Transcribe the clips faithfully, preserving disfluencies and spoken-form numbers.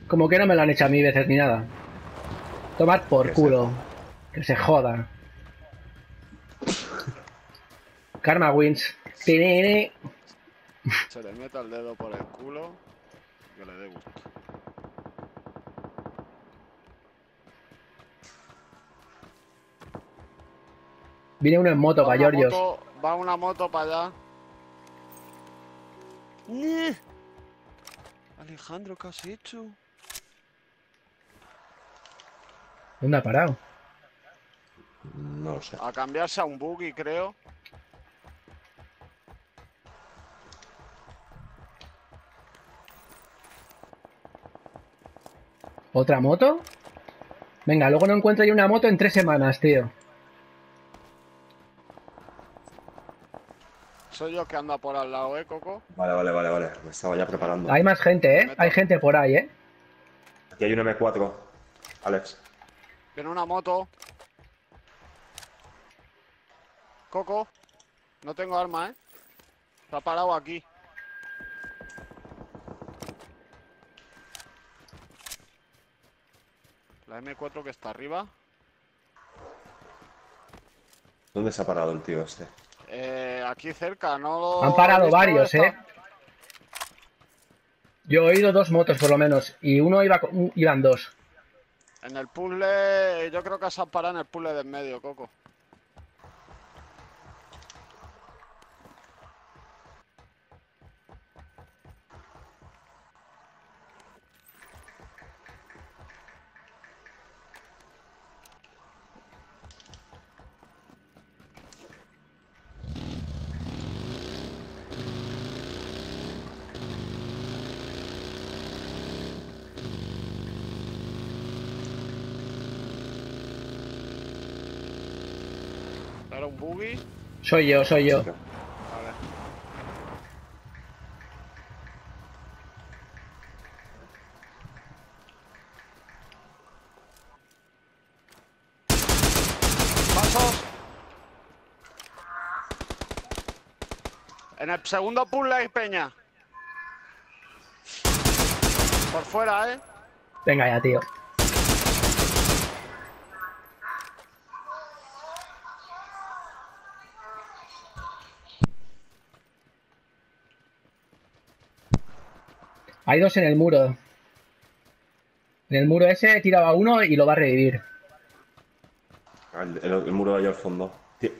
Como que no me lo han hecho a mí veces ni nada. Tomad por Que culo. Que se joda. Karma wins. Tinini. Se le meta el dedo por el culo. Que le dé gusto. Viene uno en moto Va para una Giorgios. moto, va una moto para allá. ¡Nie! Alejandro, ¿qué has hecho? ¿Dónde ha parado? No lo sé. A cambiarse a un buggy, creo. ¿Otra moto? Venga, luego no encuentro yo una moto en tres semanas, tío. Soy yo que anda por al lado, ¿eh, Coco? Vale, vale, vale, vale. Me estaba ya preparando. Hay más gente, ¿eh? Hay gente por ahí, ¿eh? Aquí hay un eme cuatro, Alex. Tiene una moto. Coco. No tengo arma, ¿eh? Está parado aquí. La eme cuatro que está arriba. ¿Dónde se ha parado el tío este? Eh, aquí cerca, no lo Han he parado visto, varios, está- ¿eh? Yo he oído dos motos por lo menos. Y uno iba con- iban dos. En el puzzle, yo creo que se han parado en el puzzle de en medio, Coco. Era un buggy. Soy yo, soy yo. Chica. Vale. Pasos. En el segundo puzzle hay peña. Por fuera, ¿eh? Venga ya, tío. Hay dos en el muro. En el muro ese he tirado a uno y lo va a revivir. El, el- el muro de ahí al fondo. Tío.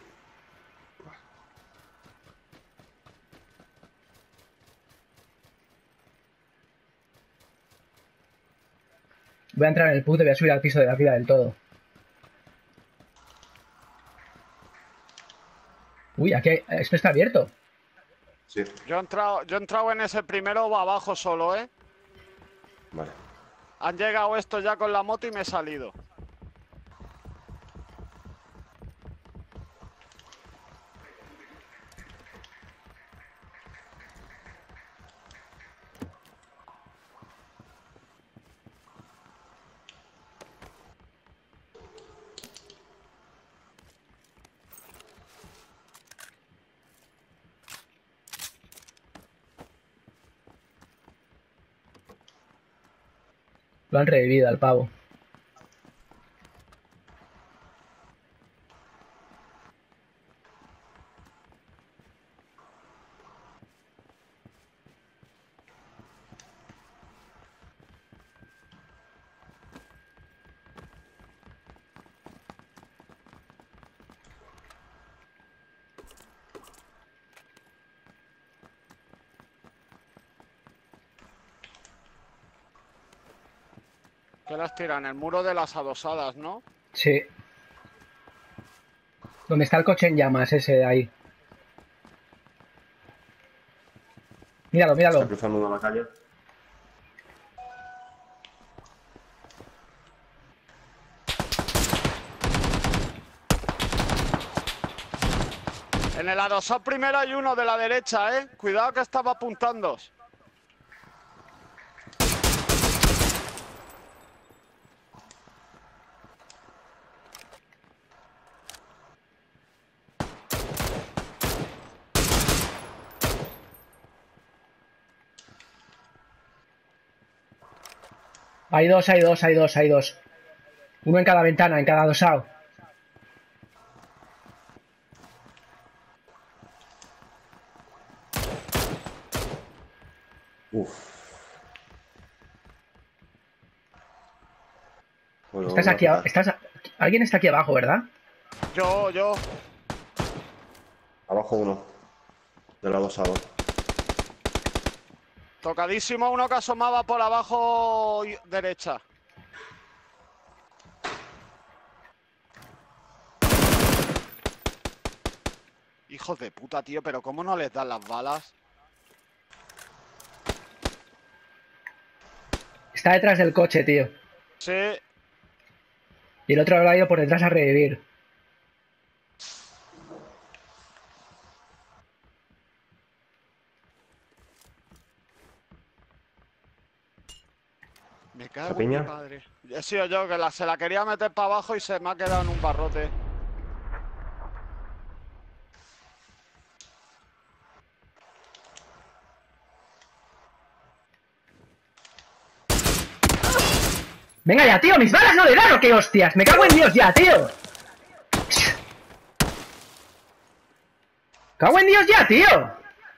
Voy a entrar en el puzzle y voy a subir al piso de arriba del todo. Uy, aquí hay- esto está abierto. Sí, Yo he entrado, yo he entrado en ese primero abajo solo, ¿eh? vale. Han llegado estos ya con la moto y me he salido. Lo han revivido al pavo. ¿Qué las tiran? El muro de las adosadas, ¿no? Sí. ¿Dónde está el coche en llamas ese de ahí? Míralo, Está míralo. cruzando una la calle. En el adosado primero hay uno de la derecha, ¿eh? Cuidado que estaba apuntando. Hay dos, hay dos, hay dos, hay dos. Uno en cada ventana, en cada adosado. Uf. Bueno, Estás voy a aquí, a- petar. estás a- Alguien está aquí abajo, ¿verdad? Yo, yo. Abajo uno. Del adosado. Tocadísimo uno que asomaba por abajo y- derecha. Hijos de puta, tío, pero ¿cómo no les dan las balas? Está detrás del coche, tío. Sí. Y el otro habrá ido por detrás a revivir. Me ¿La cago en mi piña? padre. He sido yo que la, se la quería meter para abajo y se me ha quedado en un barrote. Venga ya, tío, mis balas no le dan o qué hostias. Me cago en Dios ya, tío. Cago en Dios ya, tío.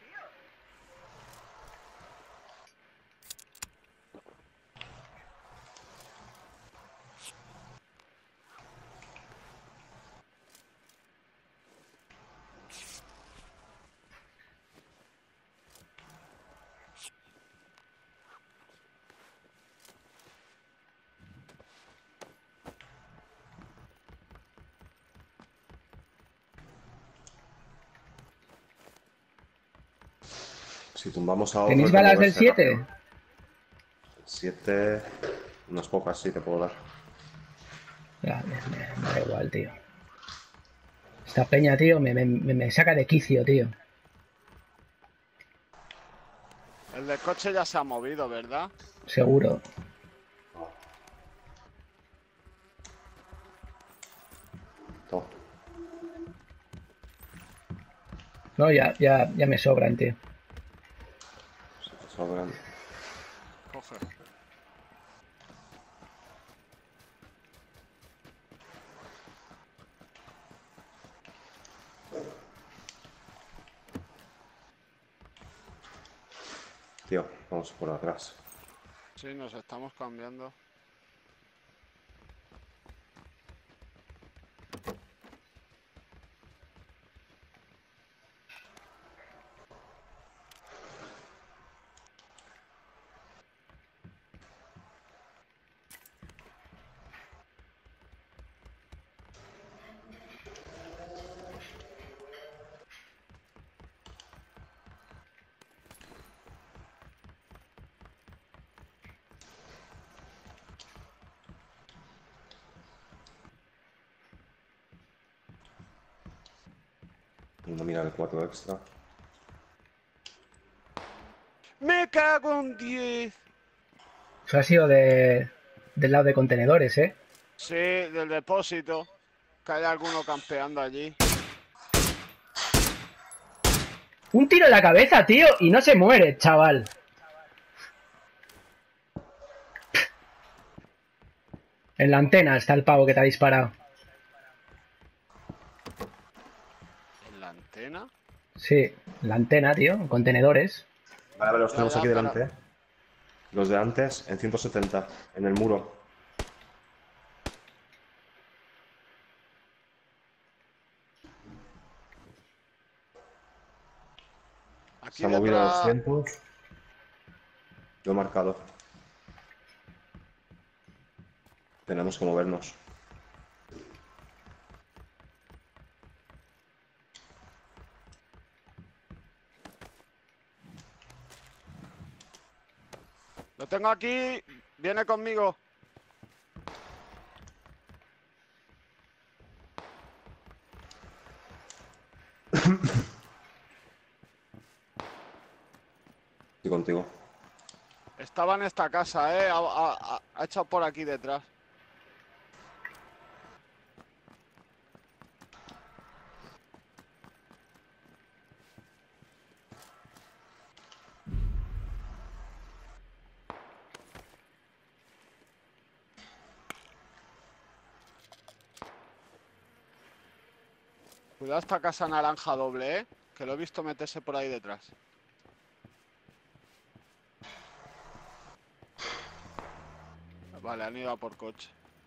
Si tumbamos a otro, ¿Tenéis hay que balas del moverse rápido. siete? Siete. Unas pocas sí te puedo dar. Ya, me, me- me da igual, tío. Esta peña, tío, me, me, me- me saca de quicio, tío. El del coche ya se ha movido, ¿verdad? Seguro. Todo. No, ya, ya, ya me sobran, tío. Se te sobran. Coge. Tío, vamos por atrás. Sí, nos estamos cambiando. Una mira el cuatro extra. ¡Me cago en diez! Eso ha sido de, del lado de contenedores, ¿eh? Sí, del depósito. Que hay alguno campeando allí. Un tiro en la cabeza, tío, y no se muere, chaval. En la antena está el pavo que te ha disparado. ¿En la antena? Sí, en la antena, tío, en contenedores. Vale, vale, los Ya, tenemos ya, aquí pero... delante. Los de antes en ciento setenta, en el muro. Aquí Se ha movido a detrás... doscientos. Lo he marcado. Tenemos que movernos. Lo tengo aquí. Viene conmigo. Estoy contigo. Estaba en esta casa, ¿eh? Ha, ha- ha- ha echado por aquí detrás. Cuidado esta casa naranja doble, ¿eh? Que lo he visto meterse por ahí detrás. Vale, han ido a por coche.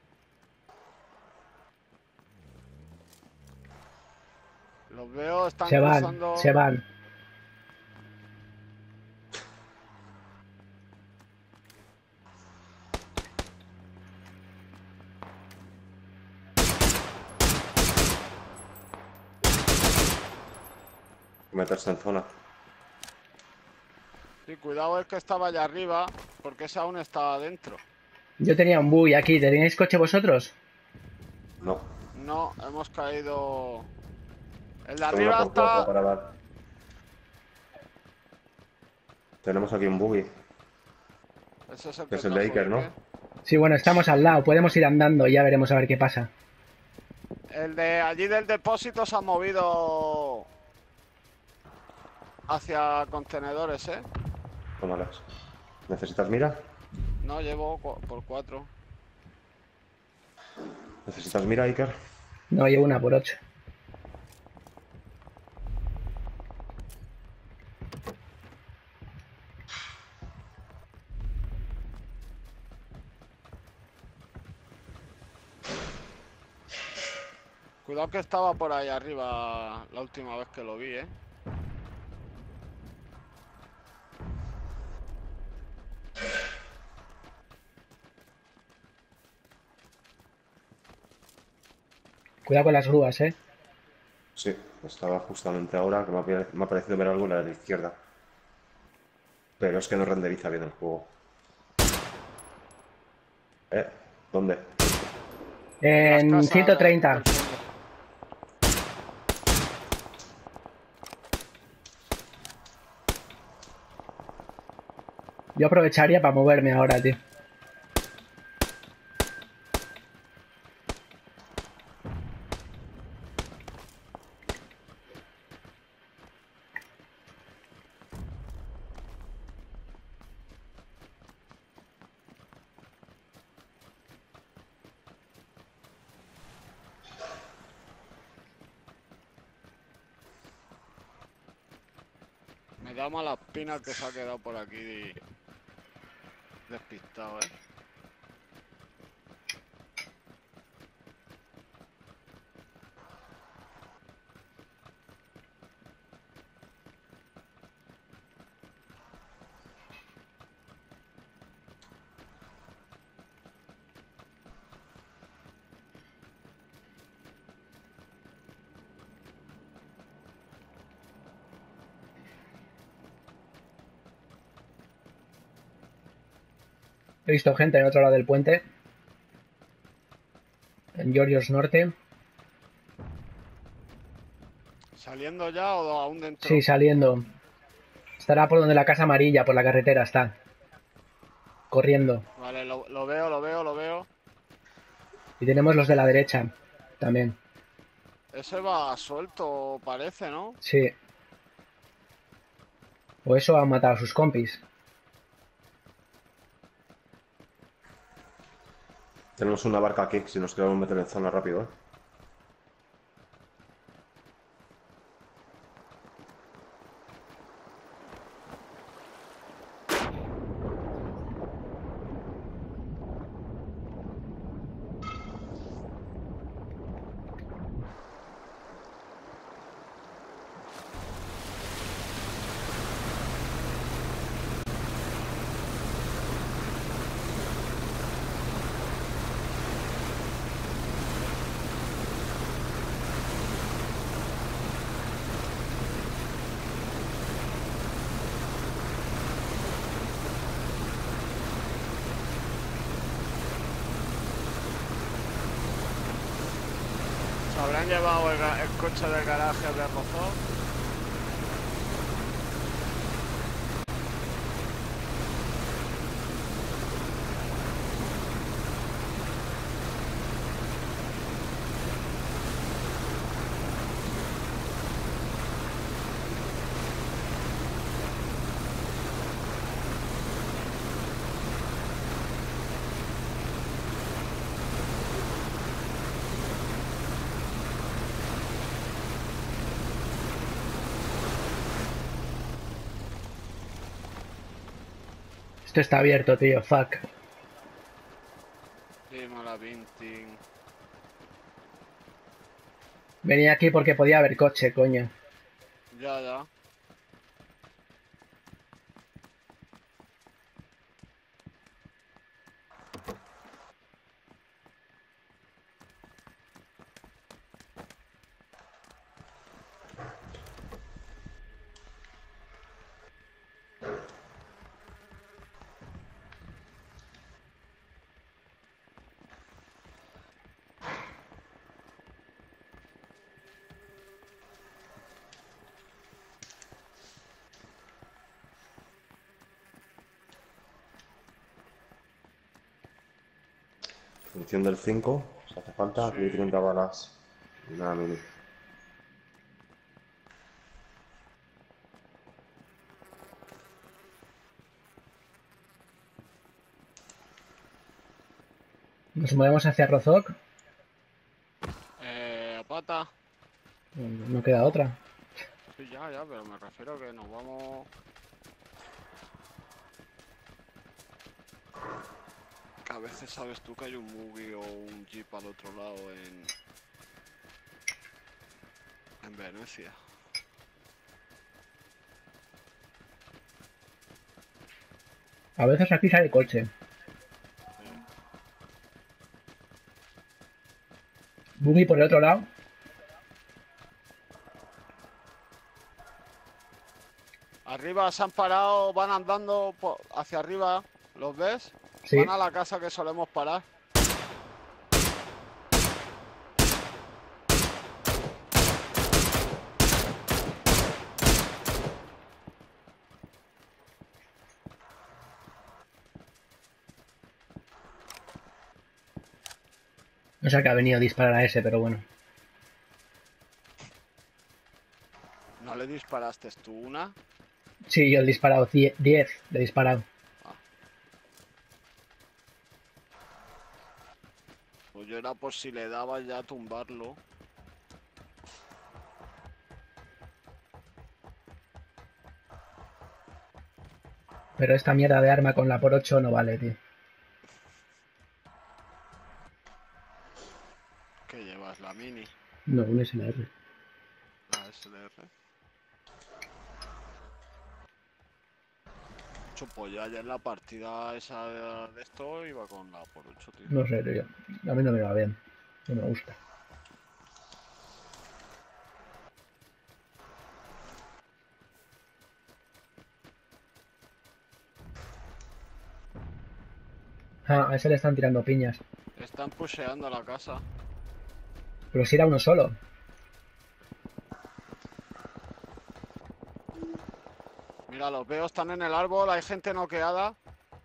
Los veo, están Se van, cruzando. se van. Meterse en zona. Sí, cuidado el que estaba allá arriba, porque ese aún estaba adentro. Yo tenía un buggy aquí. ¿Tenéis coche vosotros? No. No, hemos caído. El de Tengo una arriba por cuatro está. para dar. Tenemos aquí un buggy. Ese es el Que que es el de trajo Iker, ¿no? Iker. Sí, bueno, estamos al lado. Podemos ir andando y ya veremos a ver qué pasa. El de allí del depósito se ha movido hacia contenedores, ¿eh? Tómalas. ¿Necesitas mira? No, llevo cu- por cuatro. ¿Necesitas mira, Iker? No, llevo una por ocho. Cuidado que estaba por ahí arriba la última vez que lo vi, ¿eh? Cuidado con las grúas, ¿eh? Sí, estaba justamente ahora que me ha, pare- me ha parecido ver algo en la de la izquierda. Pero es que no renderiza bien el juego. ¿Eh? ¿Dónde? En las En casas ciento de- treinta. del fondo. Yo aprovecharía para moverme ahora, tío. Me da mala espina el que se ha quedado por aquí despistado, ¿eh? He visto gente en otro lado del puente. En Georgios Norte. ¿Saliendo ya o aún dentro? Sí, saliendo. Estará por donde la casa amarilla, por la carretera está. Corriendo. Vale, lo, lo veo, lo veo, lo veo. Y tenemos los de la derecha también. Ese va suelto, parece, ¿no? Sí. O eso han matado a sus compis. Tenemos una barca aquí, si nos queremos meter en zona rápido, ¿eh? Se habrán llevado el, ga- el coche del garaje de Rozón. Esto está abierto, tío. Fuck. Dímela, Vinting. Venía aquí porque podía haber coche, coño. Ya, ya. Función del cinco. Si hace falta, aquí Sí. treinta balas. Y nada, mini. Nos movemos hacia Rozok. Eh, a pata. No queda otra. Sí, ya, ya, pero me refiero que nos vamos... Que a veces sabes tú que hay un Mugi o un Jeep al otro lado en... En Venecia. A veces aquí sale coche. Buggy por el otro lado. Arriba se han parado, van andando po- hacia arriba, ¿los ves? Sí. Van a la casa que solemos parar. No sé que ha venido a disparar a ese, pero bueno. ¿No le disparaste tú una? Sí, yo he disparado diez. Le he disparado. Pues yo era por si le daba ya a tumbarlo. Pero esta mierda de arma con la por ocho no vale, tío. ¿Qué llevas? ¿La mini? No, un S L R. La S L R. Ocho, pues ya, ya en la partida esa de esto iba con la por ocho, tío. No sé, tío. A mí no me va bien. No me gusta. Ah, a ese le están tirando piñas. Están pusheando la casa. Pero si era uno solo. Mira, los veo, están en el árbol, hay gente noqueada.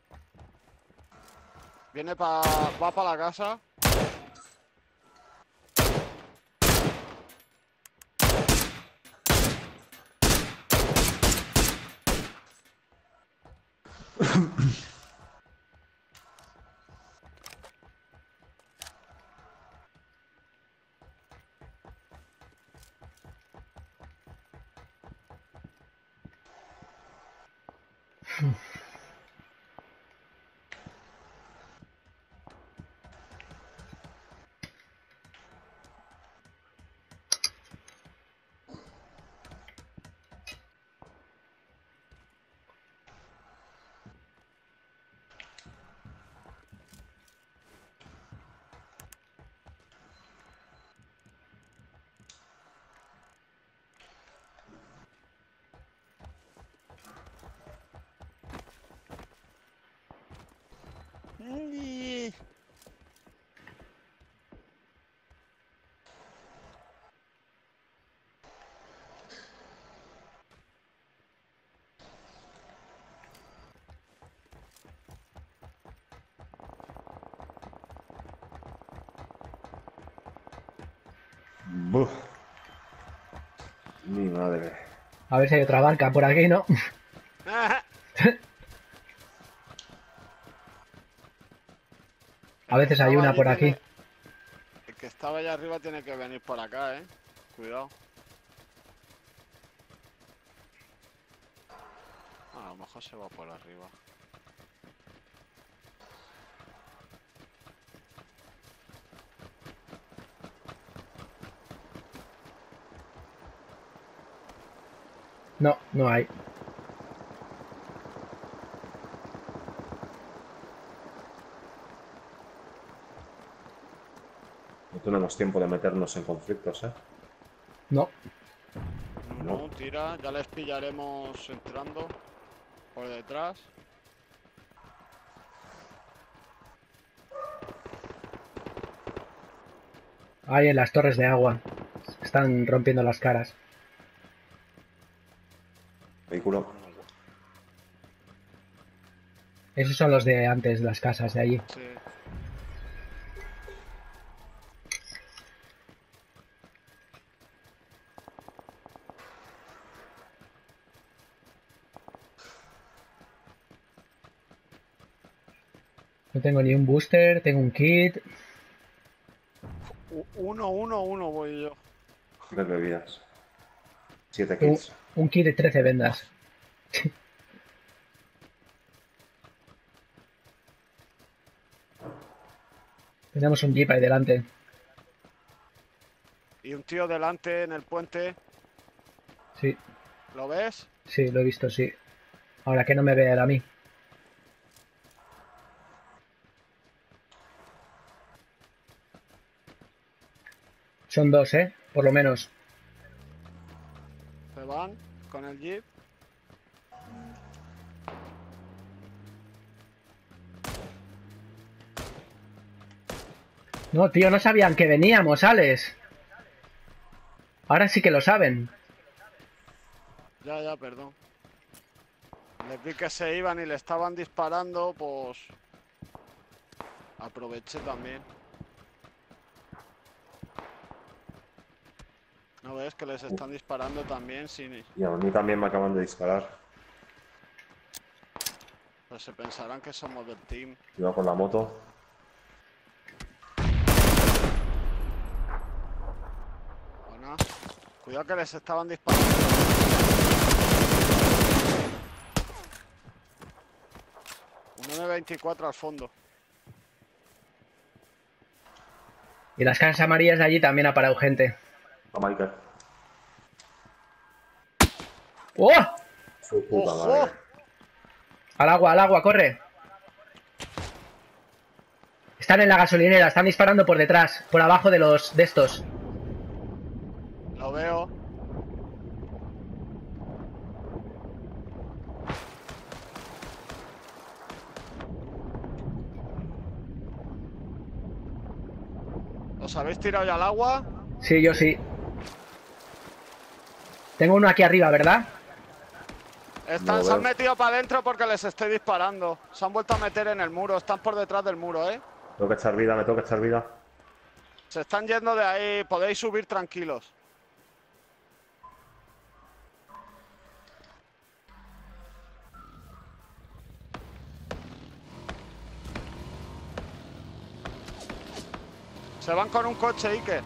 Viene pa... va para la casa. Mm. Buf. Mi madre. A ver si hay otra barca por aquí, ¿no? A El que veces hay estaba una allí por aquí. tiene- El que estaba allá arriba tiene que venir por acá, eh. Cuidado. A lo mejor se va por arriba. No, no hay. No tenemos tiempo de meternos en conflictos, ¿eh? No. No, no, tira, ya les pillaremos entrando por detrás. Hay en las torres de agua. Están rompiendo las caras. Vehículo. Esos son los de antes, las casas de allí. Sí. No tengo ni un booster, tengo un kit. U- Uno, uno, uno voy yo. Tres bebidas. Siete Un, kits. un kit de trece vendas. Tenemos un jeep ahí delante. Y un tío delante en el puente. Sí, ¿Lo ves? sí, lo he visto, sí. Ahora que no me ve él a mí. Son dos, ¿eh? Por lo menos. Se van con el jeep. No, tío, no sabían que veníamos, Alex. Ahora sí que lo saben. Ya, ya, perdón. Les vi que se iban y le estaban disparando, pues... Aproveché también. ¿No ves que les están disparando también? Sin... Y a mí también me acaban de disparar. Pues se pensarán que somos del team. Iba con la moto. Buena. Cuidado que les estaban disparando. Un eme veinticuatro al fondo. Y las casas amarillas de allí también ha parado gente. A Michael. ¡Oh! Su puta ¡Ojo! madre. Al agua, al agua, corre. Están en la gasolinera, están disparando por detrás, por abajo de los de estos. Lo veo. ¿Os habéis tirado ya al agua? Sí, yo sí. Tengo uno aquí arriba, ¿verdad? Están, No se han veo. metido para adentro porque les estoy disparando. Se han vuelto a meter en el muro. Están por detrás del muro, ¿eh? Tengo que echar vida, me tengo que echar vida. Se están yendo de ahí. Podéis subir tranquilos. Se van con un coche, Iker.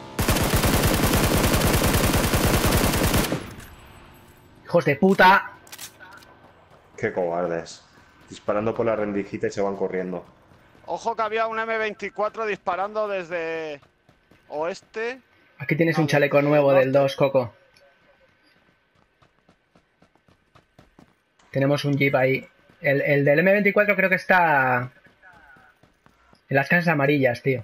Hijos de puta. Qué cobardes. Disparando por la rendijita y se van corriendo. Ojo que había un eme veinticuatro disparando desde oeste. Aquí tienes No, un chaleco desde nuevo del norte. dos, Coco. Tenemos un jeep ahí. El, el del eme veinticuatro creo que está en las casas amarillas, tío.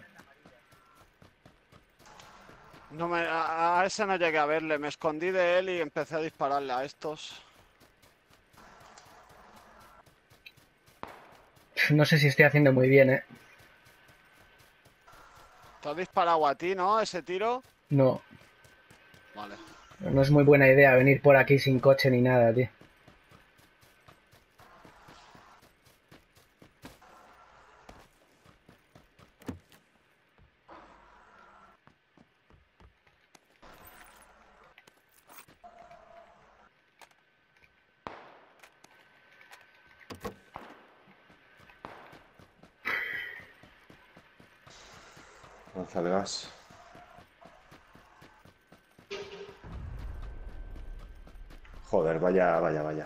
No me, a, a ese no llegué a verle. Me escondí de él y empecé a dispararle a estos. No sé si estoy haciendo muy bien, ¿eh? Te has disparado a ti, ¿no? Ese tiro. No, Vale. no es muy buena idea venir por aquí sin coche ni nada, tío. Lanza el gas. Joder, vaya, vaya, vaya.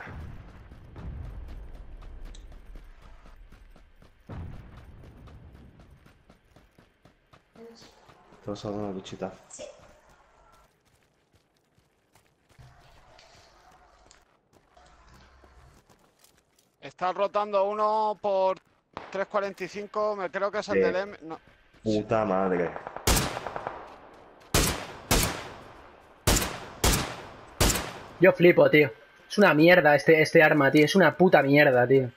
¿Te vas a dar una luchita? Está rotando uno por tres cuarenta y cinco, me creo que es el Sí. del M. No. Puta madre. Yo flipo, tío. Es una mierda este, este arma, tío. Es una puta mierda, tío.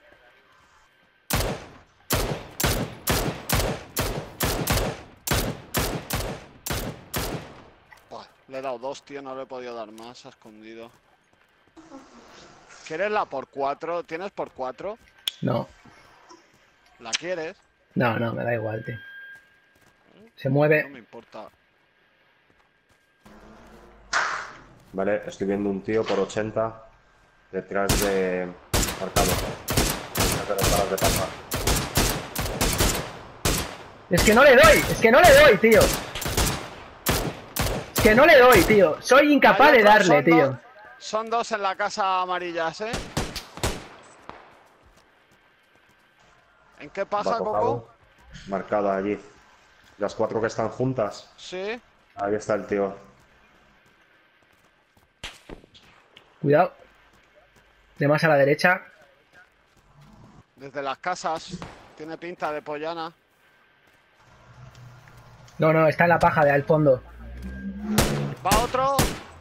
Buah, le he dado dos, tío, no le he podido dar más, ha escondido. ¿Quieres la por cuatro? ¿Tienes por cuatro? No. ¿La quieres? No, no, me da igual, tío. Se No mueve. me importa. Vale, estoy viendo un tío por ochenta detrás de marcado. Detrás de las balas de papa. Es que no le doy, es que no le doy, tío. Es que no le doy, tío. Soy incapaz Hay de otro, darle, son tío. dos- Son dos en la casa amarillas, ¿eh? ¿En qué Va paja, tocado. Coco? Marcado allí. Las cuatro que están juntas. Sí. Ahí está el tío. Cuidado. De más a la derecha. Desde las casas. Tiene pinta de pollana. No, no, está en la paja de al fondo. Va otro.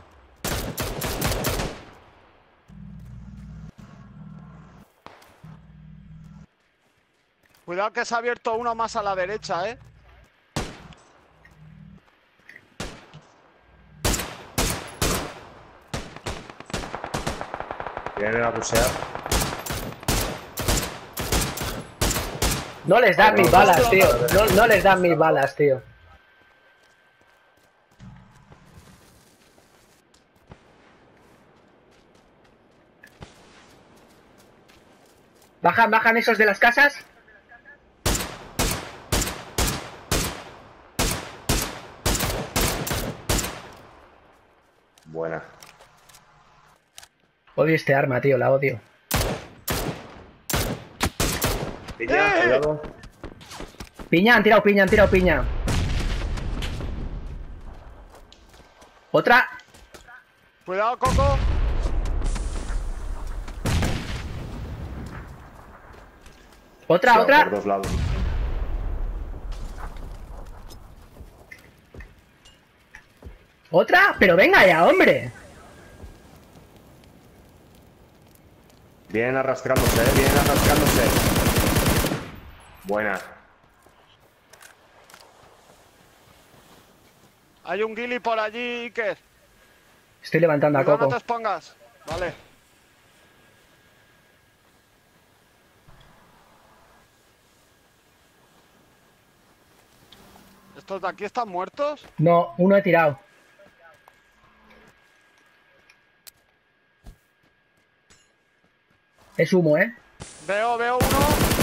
Cuidado que se ha abierto uno más a la derecha, ¿eh? Vienen a bucear. No les dan mis no, balas, no, tío. no, No, no les dan mis balas, tío. ¿Bajan, bajan esos de las casas? Buena. Odio este arma, tío, la odio. Piña, ¡Eh! cuidado. Piña, han tirado piña, han tirado piña. Otra. Cuidado, Coco. Otra, Sí, otra. por dos lados. Otra. Pero venga ya, hombre. Vienen arrastrándose, eh. Vienen arrastrándose. Buena. Hay un guili por allí, Iker. Estoy levantando a Cuidado, no Coco. te expongas. Vale. ¿Estos de aquí están muertos? No, uno he tirado. Es humo, ¿eh? Veo, veo uno.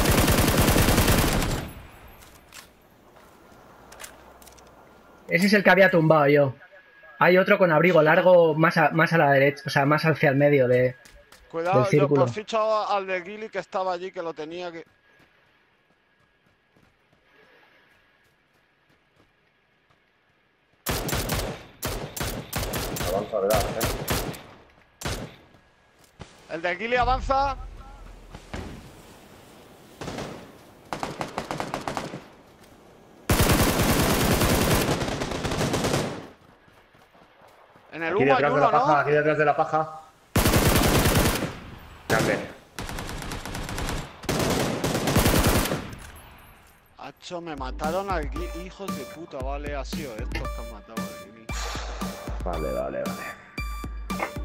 Ese es el que había tumbado yo. Hay otro con abrigo largo más a, más a la derecha, o sea, más hacia el medio de... Cuidado, Del yo círculo. por ficho al de Gili que estaba allí, que lo tenía que... Avanza, ¿verdad? ¿Eh? El de Gili avanza. En el Aquí humo hay detrás de uno, la paja, ¿no? aquí detrás de la paja. Grande. Hacho, me mataron al Gili. Hijos de puta, vale, ha sido estos que han matado al Gili. Vale, vale, vale.